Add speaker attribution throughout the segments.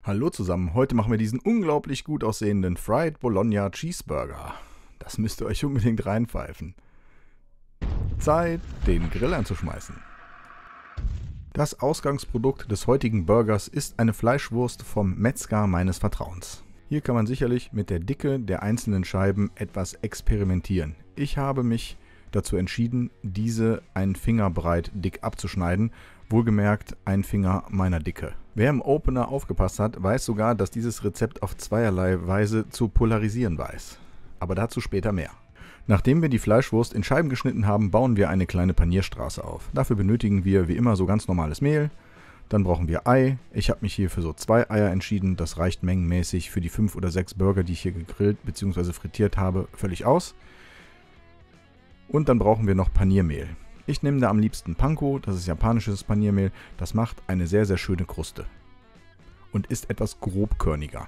Speaker 1: Hallo zusammen, heute machen wir diesen unglaublich gut aussehenden Fried Bologna Cheeseburger. Das müsst ihr euch unbedingt reinpfeifen. Zeit, den Grill anzuschmeißen. Das Ausgangsprodukt des heutigen Burgers ist eine Fleischwurst vom Metzger meines Vertrauens. Hier kann man sicherlich mit der Dicke der einzelnen Scheiben etwas experimentieren. Ich habe mich dazu entschieden, diese einen Finger breit dick abzuschneiden, wohlgemerkt ein Finger meiner Dicke. Wer im Opener aufgepasst hat, weiß sogar, dass dieses Rezept auf zweierlei Weise zu polarisieren weiß. Aber dazu später mehr. Nachdem wir die Fleischwurst in Scheiben geschnitten haben, bauen wir eine kleine Panierstraße auf. Dafür benötigen wir wie immer so ganz normales Mehl. Dann brauchen wir Ei. Ich habe mich hier für so 2 Eier entschieden. Das reicht mengenmäßig für die 5 oder 6 Burger, die ich hier gegrillt bzw. frittiert habe, völlig aus. Und dann brauchen wir noch Paniermehl. Ich nehme da am liebsten Panko, das ist japanisches Paniermehl. Das macht eine sehr, sehr schöne Kruste und ist etwas grobkörniger.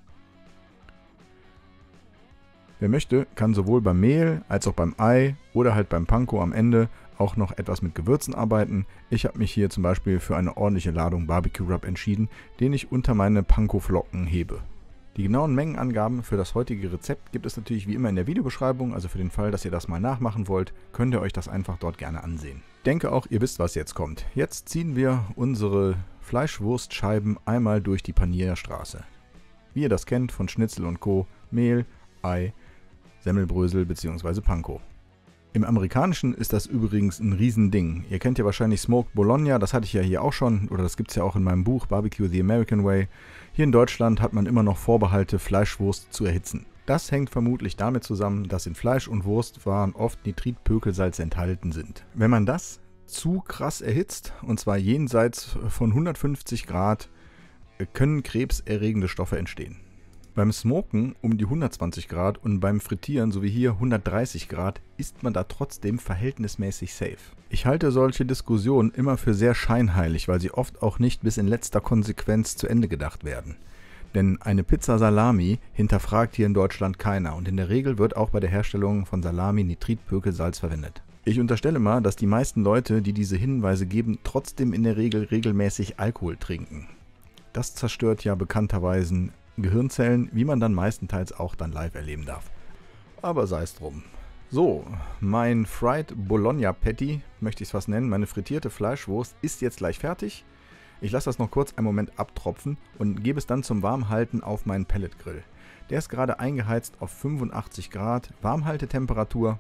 Speaker 1: Wer möchte, kann sowohl beim Mehl als auch beim Ei oder halt beim Panko am Ende auch noch etwas mit Gewürzen arbeiten. Ich habe mich hier zum Beispiel für eine ordentliche Ladung Barbecue Rub entschieden, den ich unter meine Panko-Flocken hebe. Die genauen Mengenangaben für das heutige Rezept gibt es natürlich wie immer in der Videobeschreibung, also für den Fall, dass ihr das mal nachmachen wollt, könnt ihr euch das einfach dort gerne ansehen. Ich denke auch, ihr wisst, was jetzt kommt. Jetzt ziehen wir unsere Fleischwurstscheiben einmal durch die Panierstraße. Wie ihr das kennt von Schnitzel und Co. Mehl, Ei, Semmelbrösel bzw. Panko. Im Amerikanischen ist das übrigens ein Riesending. Ihr kennt ja wahrscheinlich Smoked Bologna, das hatte ich ja hier auch schon, oder das gibt es ja auch in meinem Buch Barbecue the American Way. Hier in Deutschland hat man immer noch Vorbehalte, Fleischwurst zu erhitzen. Das hängt vermutlich damit zusammen, dass in Fleisch- und Wurstwaren oft Nitritpökelsalze enthalten sind. Wenn man das zu krass erhitzt, und zwar jenseits von 150 Grad, können krebserregende Stoffe entstehen. Beim Smoken um die 120 Grad und beim Frittieren, so wie hier 130 Grad, ist man da trotzdem verhältnismäßig safe. Ich halte solche Diskussionen immer für sehr scheinheilig, weil sie oft auch nicht bis in letzter Konsequenz zu Ende gedacht werden. Denn eine Pizza Salami hinterfragt hier in Deutschland keiner und in der Regel wird auch bei der Herstellung von Salami Nitritpökelsalz verwendet. Ich unterstelle mal, dass die meisten Leute, die diese Hinweise geben, trotzdem in der Regel regelmäßig Alkohol trinken. Das zerstört ja bekannterweise Gehirnzellen, wie man dann meistenteils auch dann live erleben darf. Aber sei es drum. So, mein Fried Bologna Patty, möchte ich es fast nennen, meine frittierte Fleischwurst ist jetzt gleich fertig. Ich lasse das noch kurz einen Moment abtropfen und gebe es dann zum Warmhalten auf meinen Pelletgrill. Der ist gerade eingeheizt auf 85 Grad, Warmhaltetemperatur.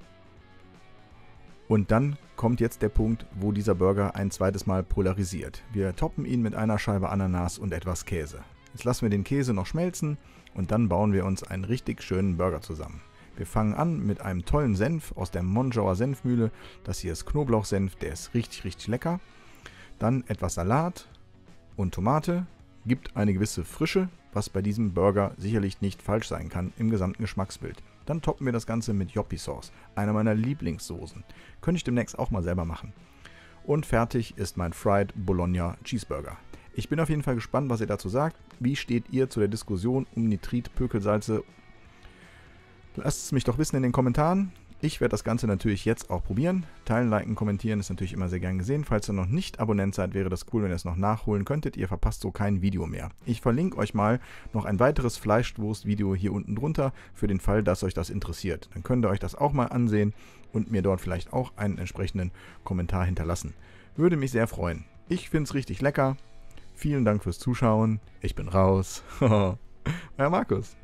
Speaker 1: Und dann kommt jetzt der Punkt, wo dieser Burger ein zweites Mal polarisiert. Wir toppen ihn mit einer Scheibe Ananas und etwas Käse. Jetzt lassen wir den Käse noch schmelzen und dann bauen wir uns einen richtig schönen Burger zusammen. Wir fangen an mit einem tollen Senf aus der Monschauer Senfmühle. Das hier ist Knoblauchsenf, der ist richtig, richtig lecker. Dann etwas Salat und Tomate, gibt eine gewisse Frische, was bei diesem Burger sicherlich nicht falsch sein kann im gesamten Geschmacksbild. Dann toppen wir das Ganze mit Joppy Sauce, einer meiner Lieblingssoßen. Könnte ich demnächst auch mal selber machen. Und fertig ist mein Fried Bologna Cheeseburger. Ich bin auf jeden Fall gespannt, was ihr dazu sagt. Wie steht ihr zu der Diskussion um Nitritpökelsalze? Lasst es mich doch wissen in den Kommentaren. Ich werde das Ganze natürlich jetzt auch probieren. Teilen, liken, kommentieren ist natürlich immer sehr gern gesehen. Falls ihr noch nicht Abonnent seid, wäre das cool, wenn ihr es noch nachholen könntet. Ihr verpasst so kein Video mehr. Ich verlinke euch mal noch ein weiteres Fleischwurst-Video hier unten drunter, für den Fall, dass euch das interessiert. Dann könnt ihr euch das auch mal ansehen und mir dort vielleicht auch einen entsprechenden Kommentar hinterlassen. Würde mich sehr freuen. Ich finde es richtig lecker. Vielen Dank fürs Zuschauen. Ich bin raus. Euer Markus.